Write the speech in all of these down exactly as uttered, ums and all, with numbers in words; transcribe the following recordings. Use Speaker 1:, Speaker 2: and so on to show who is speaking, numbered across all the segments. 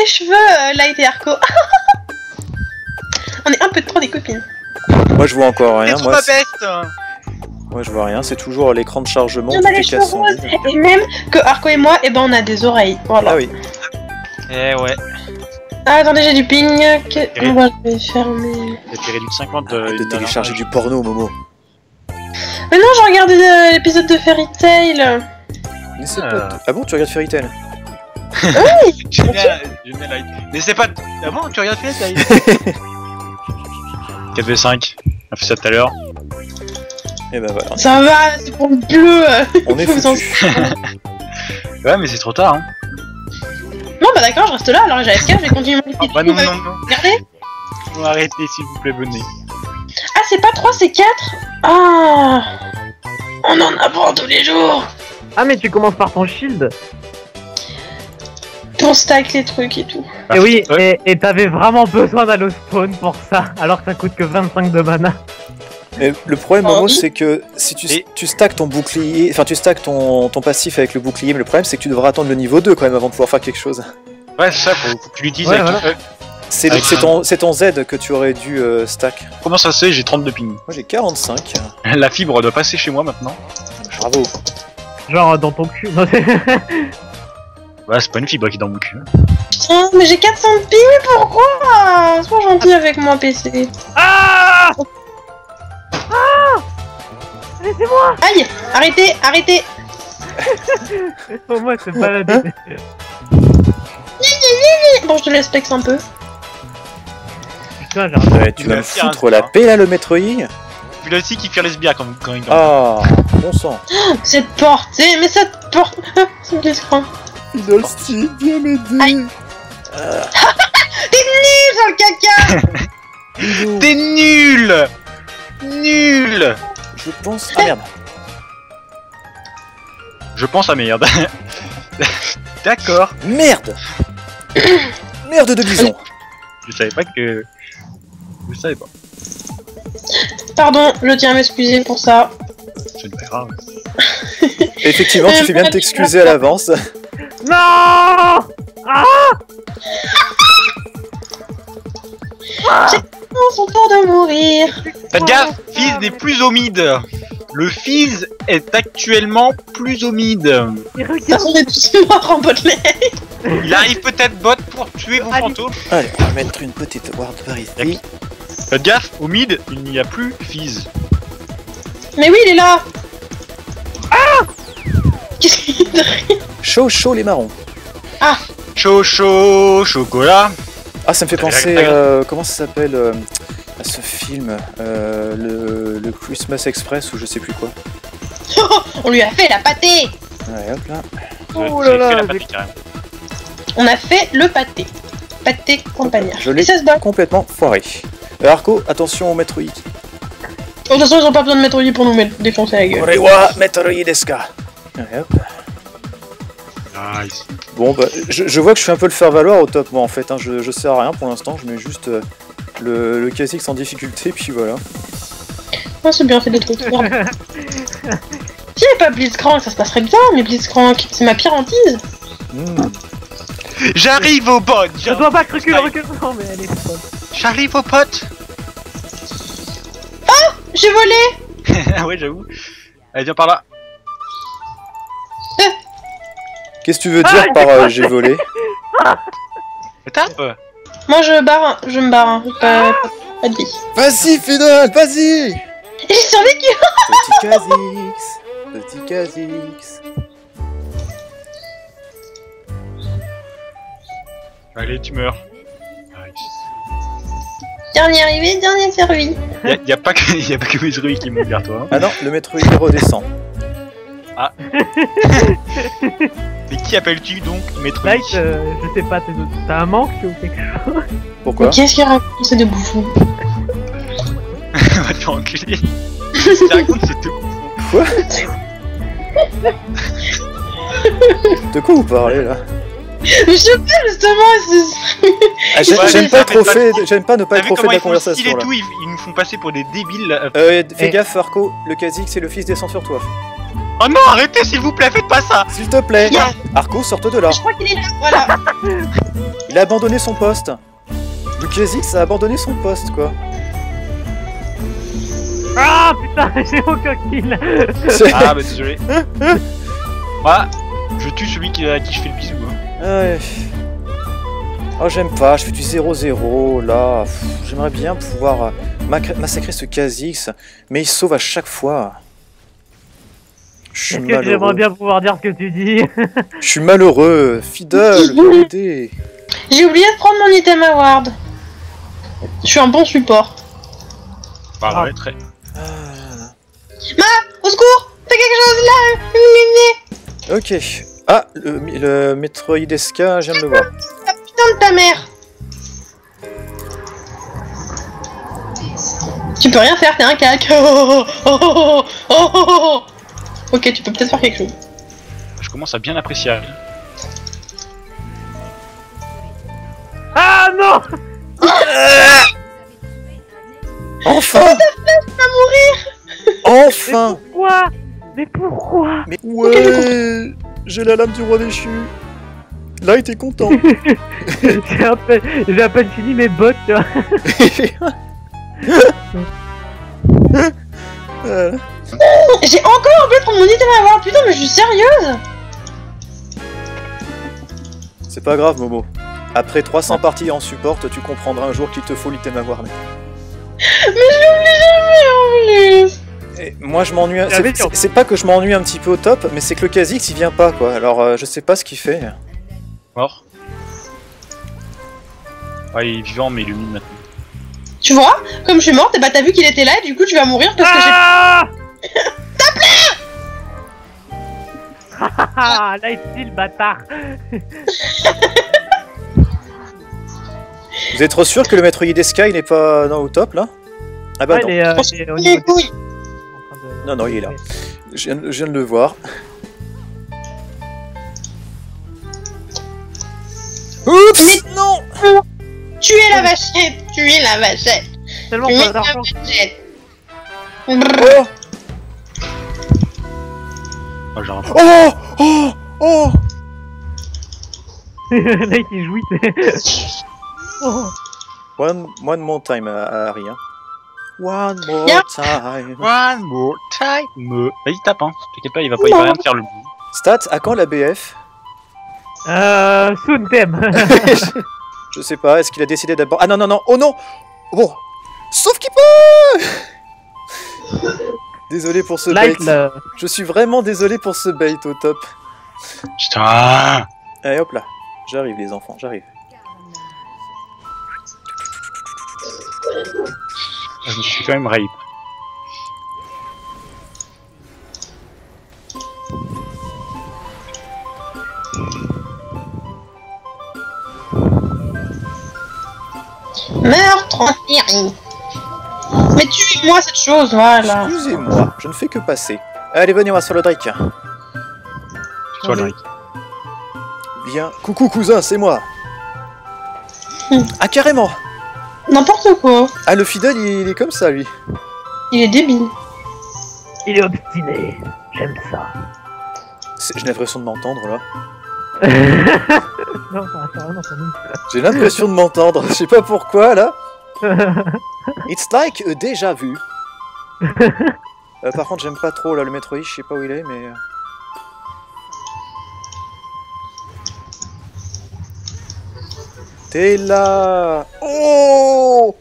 Speaker 1: les cheveux, euh, Light et Arco. On est un peu trop des copines.
Speaker 2: Moi je vois encore rien.
Speaker 3: trop
Speaker 2: Moi,
Speaker 3: ma peste.
Speaker 2: moi je vois rien, c'est toujours l'écran de chargement.
Speaker 1: On a les cheveux roses. Et même que Arco et moi, et eh ben on a des oreilles. Voilà.
Speaker 2: Ah oui.
Speaker 3: Eh ouais.
Speaker 1: Ah, attendez, j'ai du ping. Que... Moi, je vais fermer.
Speaker 3: T'as réduit de cinquante de,
Speaker 2: Arrête de télécharger du porno, Momo.
Speaker 1: Mais non, je regardais euh, l'épisode de Fairy Tail.
Speaker 2: Mais c'est pas... Ah bon, tu regardes Fairy Tail?
Speaker 1: Oui.
Speaker 3: J'aime bien, j'aime bien Light. Mais c'est pas... Ah bon, tu regardes Fairy Tail? quatre v cinq. On a fait ça tout à l'heure.
Speaker 2: Et bah voilà.
Speaker 1: Ça va, c'est pour le bleu.
Speaker 2: On est foutus.
Speaker 3: Ouais, mais c'est trop tard, hein.
Speaker 1: Non, bah d'accord, je reste là, alors j'ai F K, je vais continuer mon
Speaker 3: Ah bah non, non, non.
Speaker 1: Regardez.
Speaker 3: Bon, arrêtez, s'il vous plaît, bonnet.
Speaker 1: Ah, c'est pas trois, c'est quatre. Ah. On en apprend tous les jours.
Speaker 4: Ah, mais tu commences par ton shield.
Speaker 1: Pour stack les trucs et tout.
Speaker 4: Et oui,
Speaker 3: ouais.
Speaker 4: et et t'avais vraiment besoin d'aller au spawn pour ça, alors que ça coûte que vingt-cinq de mana.
Speaker 2: Mais le problème, Momo,
Speaker 1: Oh, oui.
Speaker 2: c'est que si tu,
Speaker 3: Et...
Speaker 2: tu stacks ton bouclier, enfin tu stacks ton, ton passif avec le bouclier, mais le problème c'est que tu devras attendre le niveau deux quand même avant de pouvoir faire quelque chose.
Speaker 3: Ouais, c'est ça, faut, faut que tu l'utilises
Speaker 4: Ouais,
Speaker 3: avec
Speaker 4: voilà.
Speaker 3: ton... Euh,
Speaker 2: C'est
Speaker 3: Avec un-
Speaker 2: ton, ton Z que tu aurais dû euh, stack.
Speaker 3: Comment ça se fait? J'ai trente-deux ping.
Speaker 2: Moi j'ai quarante-cinq.
Speaker 3: La fibre doit passer chez moi maintenant.
Speaker 2: Bravo.
Speaker 4: Genre dans ton cul. Non, c'est-
Speaker 3: Ouais, c'est pas une fibre qui est dans mon cul.
Speaker 1: Putain, mais j'ai quatre cents de ping, mais pourquoi? Sois gentil avec moi, P C.
Speaker 4: Ah Ah Laissez-moi.
Speaker 1: Aïe. Arrêtez, arrêtez.
Speaker 4: Pour moi, c'est pas la tête.
Speaker 1: Bon, je te laisse pex un peu.
Speaker 4: Putain, j'ai un...
Speaker 2: Ouais, tu vas me
Speaker 3: Merci,
Speaker 2: foutre
Speaker 3: hein,
Speaker 2: la
Speaker 3: hein.
Speaker 2: paix là, le Metroid.
Speaker 3: Puis là aussi qui fait lesbia quand, quand il
Speaker 2: Ah, bon sang.
Speaker 1: Cette porte, c'est- mais cette porte. C'est discret.
Speaker 2: Fiddlestick, viens m'aider.
Speaker 1: Aïe. T'es nul dans le caca.
Speaker 3: T'es nul. Nul.
Speaker 2: Je pense. Ah merde.
Speaker 3: Je pense à merde. D'accord.
Speaker 2: Merde. Merde de bison.
Speaker 3: Je savais pas que... Je savais pas.
Speaker 1: Pardon, je tiens à m'excuser pour ça.
Speaker 3: C'est pas grave.
Speaker 2: Effectivement, tu fais bien de t'excuser à l'avance.
Speaker 4: Non Ah
Speaker 1: Oh, son tour de mourir.
Speaker 3: Faites gaffe, Fizz n'est plus au mid. Le Fizz est actuellement plus au mid.
Speaker 4: Il
Speaker 1: De toute
Speaker 4: regarde.
Speaker 1: façon, on est tous morts en bot lane.
Speaker 3: Il arrive peut-être bot pour tuer vos
Speaker 4: Allez.
Speaker 3: fantômes.
Speaker 2: Allez, on va mettre une petite ward par ici.
Speaker 3: Faites gaffe, au mid, il n'y a plus Fizz.
Speaker 1: Mais oui, il est là. Ah. Qu'est-ce qu'il fait?
Speaker 2: Chaud, chaud les marrons.
Speaker 3: Chaud, chaud, chocolat.
Speaker 2: Ah, ça me fait penser, euh, comment ça s'appelle euh, à ce film, euh, le, le Christmas Express ou je sais plus quoi.
Speaker 1: On lui a fait la pâtée.
Speaker 2: Ouais, hop là.
Speaker 4: Oh
Speaker 3: J'ai
Speaker 4: là là,
Speaker 3: fait la
Speaker 4: j'ai-
Speaker 3: pâté, carrément.
Speaker 1: On a fait le pâté. Pâté campagnard.
Speaker 2: Je
Speaker 1: Et
Speaker 2: l'ai
Speaker 1: ça se bat.
Speaker 2: complètement foiré. Euh, Arco, attention au Metroid.
Speaker 1: De toute façon, ils ont pas besoin de mettre au lit pour nous mettre défoncer la gueule.
Speaker 2: Orewa Metroid Deska. Ouais, hop.
Speaker 3: Nice.
Speaker 2: Bon, bah, je, je vois que je fais un peu le faire valoir au top, moi en fait. Hein. Je, je sers à rien pour l'instant, je mets juste euh, le, le Kha'Zix en difficulté, puis voilà.
Speaker 1: Ah, c'est bien fait des trucs. Merde. Si il n'y avait pas Blitzcrank, ça se passerait bien, mais Blitzcrank, c'est ma pire hantise.
Speaker 2: Hmm.
Speaker 3: J'arrive au bot.
Speaker 4: Je dois pas recule, recule. Non, mais elle est folle.
Speaker 3: J'arrive au pote.
Speaker 1: J'ai volé.
Speaker 3: Ah ouais, j'avoue. Allez, viens par là.
Speaker 2: Qu'est-ce que tu veux dire par euh, j'ai volé?
Speaker 3: Tape.
Speaker 1: Moi, je barre, je me barre. Hein. Pas, pas, pas de vie.
Speaker 2: Vas-y, Final, vas-y!
Speaker 1: J'ai survécu.
Speaker 2: Petit Kha'Zix, petit Kha'Zix.
Speaker 3: Allez, tu meurs. Nice.
Speaker 1: Dernier arrivé, dernier servi.
Speaker 3: Y'a y a pas que y a pas que Metroid qui monte vers toi. Hein.
Speaker 2: Ah non, le Metroid il redescend.
Speaker 3: Mais qui appelles-tu donc Metroid?
Speaker 4: Light, euh, je sais pas, t'es- t'as un manque ou quelque chose?
Speaker 2: Pourquoi?
Speaker 1: Qu'est-ce qu'il raconte, c'est de bouffon?
Speaker 3: Va te faire enculer. Ce qu'il raconte, c'est tout.
Speaker 2: Quoi? De quoi vous parlez là?
Speaker 1: Mais je sais pas, justement, c'est...
Speaker 2: Ah, j'ai-
Speaker 3: Ouais,
Speaker 2: J'aime
Speaker 3: mais
Speaker 2: pas
Speaker 3: ça
Speaker 2: trop
Speaker 3: fait
Speaker 2: fait,
Speaker 3: pas-
Speaker 2: j'aime pas ne pas
Speaker 3: T'as
Speaker 2: être
Speaker 3: vu
Speaker 2: trop fait
Speaker 3: comment
Speaker 2: de la
Speaker 3: ils font le style
Speaker 2: conversation
Speaker 3: et
Speaker 2: là.
Speaker 3: tout, ils, ils nous font passer pour des débiles. là.
Speaker 2: Euh, fais
Speaker 4: Eh.
Speaker 2: gaffe Arco, le Kha'Zix et le fils descend sur toi.
Speaker 3: Oh non, arrêtez s'il vous plaît, faites pas ça.
Speaker 2: S'il te plaît.
Speaker 1: Yeah.
Speaker 2: Arco, sorte de là.
Speaker 1: Je crois qu'il est là, voilà.
Speaker 2: Il a abandonné son poste. Le Kha'Zix a abandonné son poste, quoi.
Speaker 4: Ah putain, j'ai aucun kill.
Speaker 3: Ah bah désolé. Moi, je tue celui qui, à qui je fais le bisou. Hein.
Speaker 2: Ouais. Oh, j'aime pas, je fais du zéro zéro, là. J'aimerais bien pouvoir euh, massacrer ce Kha'Zix, mais il sauve à chaque fois. Je suis
Speaker 4: Est-ce que
Speaker 2: malheureux.
Speaker 4: j'aimerais bien pouvoir dire ce que tu dis?
Speaker 2: Je suis malheureux. Fidèle, viens m'aider.
Speaker 1: J'ai oublié de prendre mon item award. Je suis un bon support.
Speaker 3: Bah ouais, très.
Speaker 1: Au secours! Fais quelque chose là! Illuminé!
Speaker 2: Ok. Ah, le, le Metroid S K, je viens de le voir.
Speaker 1: La putain de ta mère! Tu peux rien faire, t'es un cac! Oh, oh, oh, oh, oh, oh, oh. Ok, tu peux peut-être faire quelque chose.
Speaker 3: Je commence à bien apprécier.
Speaker 4: Ah non!
Speaker 2: Enfin!
Speaker 1: Va mourir!
Speaker 2: Enfin!
Speaker 4: Pourquoi? Mais pourquoi?
Speaker 2: Mais ouais! J'ai la lame du roi déchu. Là, il était content.
Speaker 4: J'ai à peine, j'ai à peine fini mes bottes, tu vois.
Speaker 2: Euh,
Speaker 1: J'ai encore oublié de prendre mon item award! Putain, mais je suis sérieuse!
Speaker 2: C'est pas grave, Momo. Après trois cents parties en support, tu comprendras un jour qu'il te faut l'item award.
Speaker 1: Mais je l'oublie jamais en plus!
Speaker 2: Et moi, je m'ennuie. un-
Speaker 4: J'avais
Speaker 2: C'est
Speaker 4: sur-
Speaker 2: c'est- c'est pas que je m'ennuie un petit peu au top, mais c'est que le Kha'Zix il vient pas, quoi. Alors, euh, je sais pas ce qu'il fait.
Speaker 3: Mort. Ouais, il est vivant, mais illumine maintenant.
Speaker 1: Tu vois? Comme je suis morte, et bah t'as vu qu'il était là, et du coup tu vas mourir parce que j'ai.
Speaker 4: Ah! Ah, là ici le bâtard.
Speaker 2: Vous êtes trop sûr que le Metroid S K il n'est pas non, au top là? Ah bah
Speaker 4: Ouais,
Speaker 2: non.
Speaker 4: il est, euh, il est au niveau
Speaker 1: Les
Speaker 4: des-
Speaker 1: couilles!
Speaker 4: en train de-
Speaker 2: Non, non, il est là. Je viens, je viens de le voir. Oups! Non!
Speaker 1: Tuez la vachette! Tuez la vachette!
Speaker 4: Tellement
Speaker 1: Tuez
Speaker 4: pas
Speaker 1: la
Speaker 4: d'argent.
Speaker 1: vachette!
Speaker 2: Oh!
Speaker 3: Oh, genre,
Speaker 2: Oh! Oh! Oh!
Speaker 4: Là il jouit. Oh.
Speaker 2: One, one more time, euh, Harry. Hein. One more
Speaker 1: Yeah.
Speaker 2: time.
Speaker 3: one more time. Vas-y, tape, hein. T'inquiète pas, il va pas, il va rien te faire le bout.
Speaker 2: Stats, à quand la B F?
Speaker 4: Euh, soon thème.
Speaker 2: Je sais pas, est-ce qu'il a décidé d'abord... Ah non, non, non, oh non! Bon, sauf qu'il peut. Désolé pour ce
Speaker 4: Like
Speaker 2: bait.
Speaker 4: le...
Speaker 2: Je suis vraiment désolé pour ce bait au top.
Speaker 3: Putain.
Speaker 2: Allez hop là, j'arrive les enfants, j'arrive.
Speaker 3: Je me suis quand même rape.
Speaker 1: Meurtre en série! Mais tuez-moi cette chose, voilà!
Speaker 2: Excusez-moi, je ne fais que passer. Allez, venez, on va sur le Drake.
Speaker 3: C'est toi, Drake.
Speaker 2: Bien. Coucou cousin, c'est moi.
Speaker 1: Hmm.
Speaker 2: Ah carrément.
Speaker 1: N'importe quoi!
Speaker 2: Ah le fidèle il, il est comme ça lui.
Speaker 1: Il est débile!
Speaker 4: Il est obstiné. J'aime ça.
Speaker 2: C'est- J'ai l'impression de m'entendre là.
Speaker 4: Non, ça ça rien entendu.
Speaker 2: J'ai l'impression de m'entendre. Je sais pas pourquoi là. It's like a déjà vu. Euh, par contre j'aime pas trop là le Metroid, je sais pas où il est mais... euh. T'es là. Oh.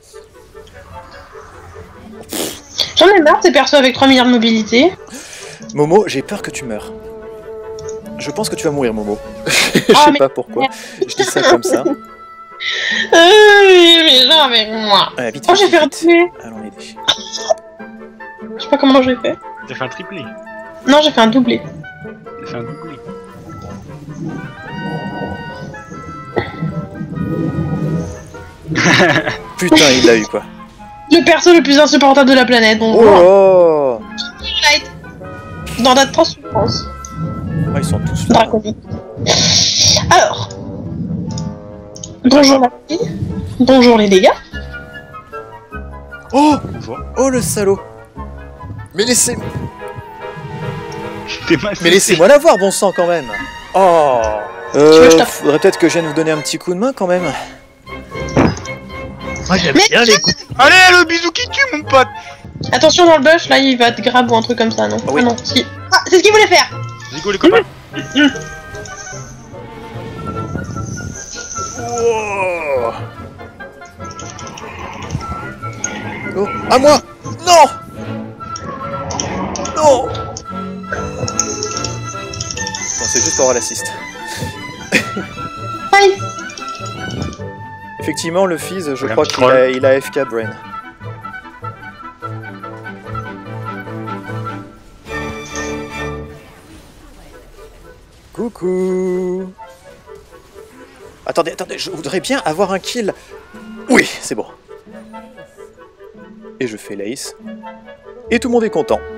Speaker 1: J'en ai marre de ces persos avec trois milliards de mobilité.
Speaker 2: Momo, j'ai peur que tu meurs. Je pense que tu vas mourir Momo. Je
Speaker 1: Ah,
Speaker 2: sais
Speaker 1: mais-
Speaker 2: pas pourquoi. Je dis ça comme ça.
Speaker 1: Euh, mais genre avec moi!
Speaker 2: Ouais, vite,
Speaker 1: Oh,
Speaker 2: vite,
Speaker 1: j'ai fait un
Speaker 2: vite.
Speaker 1: doublé!
Speaker 2: Allons l'aider.
Speaker 1: Je sais pas comment j'ai fait.
Speaker 3: T'as fait un triplé.
Speaker 1: Non, j'ai fait un doublé.
Speaker 3: T'as fait un doublé.
Speaker 2: Putain, il l'a eu quoi.
Speaker 1: Le perso le plus insupportable de la planète, bon.
Speaker 2: Oh, oh.
Speaker 1: Light. Dans notre transférence.
Speaker 2: Ah, ils sont tous là.
Speaker 1: Draconique. Alors. Bonjour la fille. Bonjour les dégâts.
Speaker 2: Oh,
Speaker 3: Bonjour.
Speaker 2: oh le salaud. Mais laissez,
Speaker 3: T'es mal
Speaker 2: mais laissez-moi l'avoir, bon sang quand même. Oh,
Speaker 1: veux, je
Speaker 2: Euh,
Speaker 1: tape.
Speaker 2: faudrait peut-être que je vienne vous donner un petit coup de main quand même.
Speaker 4: Moi j'aime
Speaker 1: Mais
Speaker 4: bien les coups.
Speaker 3: Allez, le bisou qui tue, mon pote.
Speaker 1: Attention dans le bush, là il va te grab ou un truc comme ça, non?
Speaker 2: Ah oui.
Speaker 1: Ah non, si. Ah, c'est ce qu'il voulait faire!
Speaker 3: Zigo, les copains.
Speaker 2: Oh, oh, à moi. Non. Non. Non, c'est juste pour avoir l'assist.
Speaker 1: Aïe!
Speaker 2: Effectivement, le Fizz, je
Speaker 3: Voilà,
Speaker 2: crois
Speaker 3: un
Speaker 2: qu'il
Speaker 3: troll.
Speaker 2: a, il a F K Brain. Coucou. Attendez, attendez, je voudrais bien avoir un kill. Oui, c'est bon. Et je fais l'ace. Et tout le monde est content.